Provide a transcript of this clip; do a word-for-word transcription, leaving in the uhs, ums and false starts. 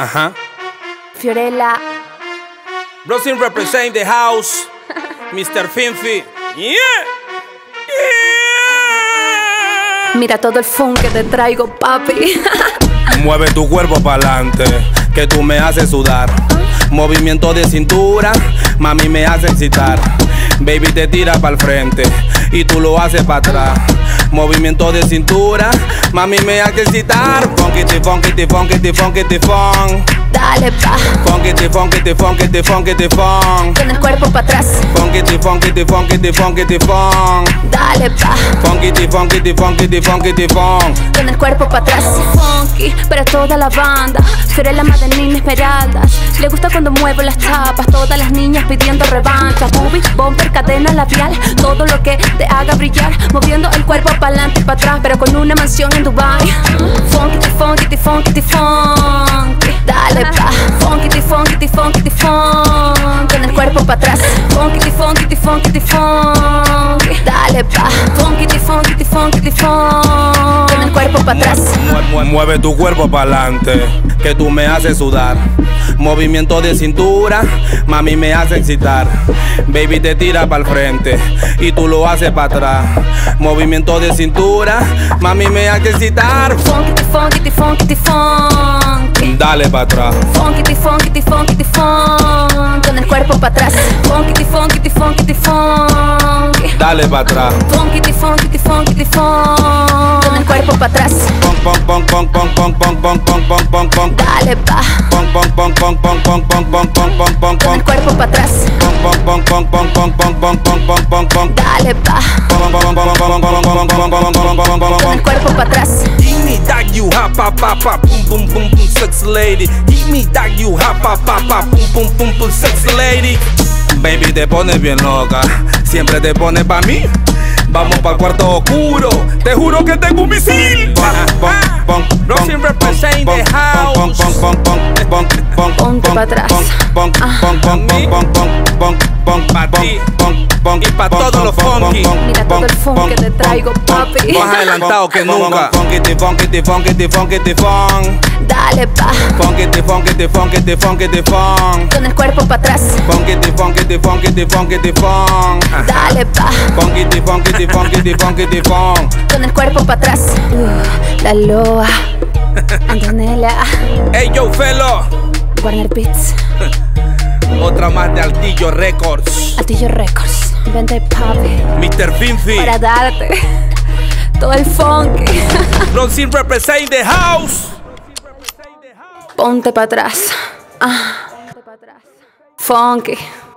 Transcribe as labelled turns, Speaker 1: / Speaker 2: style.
Speaker 1: Ajá.
Speaker 2: Fiorella.
Speaker 1: Rosin represent the house. mister Finfi. Yeah. Yeah.
Speaker 2: Mira todo el funk que te traigo, papi.
Speaker 1: Mueve tu cuerpo pa'lante, que tú me haces sudar. Movimiento de cintura, mami me hace excitar. Baby te tira pa'l frente y tú lo haces pa' atrás. Movimiento de cintura, mami me hace excitar. Funkity, funkity, funkity, funkity, funk.
Speaker 2: Dale pa.
Speaker 1: Funkity, funkity, funkity, funkity, funk.
Speaker 2: Con el cuerpo pa' atrás.
Speaker 1: Funkity, funkity, funkity, funkity, funk.
Speaker 2: Dale pa.
Speaker 1: Funkity, funkity, funkity, funkity, funk.
Speaker 2: Con el cuerpo pa' atrás. Funky para toda la banda. Fiorella Madenina Esmeralda. Le gusta cuando muevo las chapas. Todas las niñas pidiendo revancha. Boobie, bumper, cadena labial. Todo lo que te haga brillar. Moviendo el cuerpo pa'lante y pa' atrás, pero con una mansión en Dubai. Funkity, funkity, funkity, funky. Dale pa. Funkity, funkity, funkity, funk. Con el cuerpo pa' atrás. Funkity, funkity, funkity, funky. Dale pa. Funkity, funkity, funkity, funk. Con el cuerpo pa' atrás.
Speaker 1: Mueve tu cuerpo pa'lante, que tú me haces sudar. Movimiento de cintura, mami me hace excitar. Baby te tira pa'l frente y tú lo haces pa' atrás. Movimiento de cintura, mami me hace excitar.
Speaker 2: Funkity, funkity, funkity, funky.
Speaker 1: Dale pa' atrás.
Speaker 2: Funkity, funkity, funkity, funk. Con el cuerpo pa' atrás. Funkity, funkity, funkity, funky.
Speaker 1: Dale pa' atrás.
Speaker 2: Funkity, funkity, funkity, funk. Con el cuerpo pa' atrás.
Speaker 1: Pon, pon, pon, pon, pon, pon, pon, pon, pon, pon, pon, pon.
Speaker 2: Dale pa.
Speaker 1: Pon, pon, pon, pon, pon, pon, pon, pon, pon, pon, pon,
Speaker 2: Con el cuerpo pa' atrás.
Speaker 1: Pon, pon, pon, pon, pon, pon, pon, pon, pon, pon, pon, pon.
Speaker 2: Dale pa.
Speaker 1: Con
Speaker 2: el cuerpo pa' atrás.
Speaker 1: Give me that you hot pa pa pa boom boom boom boom sexy lady. Give me that you hot pa pa pa boom boom boom boom sexy lady. Baby te pones bien loca, siempre te pones pa' mí. Vamos pa' cuarto oscuro, te juro que tengo un misil. Rosin represent the house.
Speaker 2: Ponte pa' atrás.
Speaker 1: Pa' ti y pa' todos los funky.
Speaker 2: Mira todo el funk que te traigo, papi.
Speaker 1: Más adelantado que nunca. Funkity, funkity, funkity, funkity, funk.
Speaker 2: Dale pa.
Speaker 1: Funkity, funkity, funkity, funkity, funk.
Speaker 2: Con el cuerpo pa' atrás.
Speaker 1: Funkity, funkity, funkity, funkity, funk.
Speaker 2: Dale pa.
Speaker 1: Funkity, funkity, funkity, funkity, funk.
Speaker 2: Con el cuerpo pa' atrás. Uh, la Loa. Antonella.
Speaker 1: Hey yo, felo.
Speaker 2: Warner Beats.
Speaker 1: Otra más de Altillo Records.
Speaker 2: Altillo Records. Vente, papi.
Speaker 1: mister Finfi.
Speaker 2: Para darte todo el funky.
Speaker 1: Rosin represent the house.
Speaker 2: Ponte pa' atrás. Ah. Funky.